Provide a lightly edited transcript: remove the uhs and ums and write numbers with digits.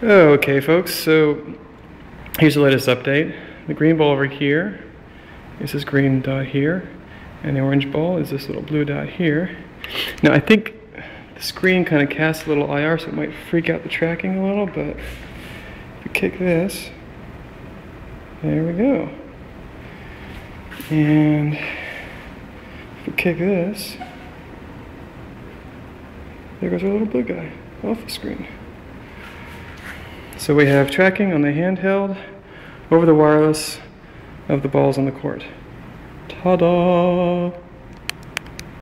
Okay folks, so here's the latest update. The green ball over here is this green dot here, and the orange ball is this little blue dot here. Now I think the screen kind of casts a little IR, so it might freak out the tracking a little, but if we kick this, there we go. And if we kick this, there goes our little blue guy off the screen. So we have tracking on the handheld, over the wireless, of the balls on the court. Ta-da!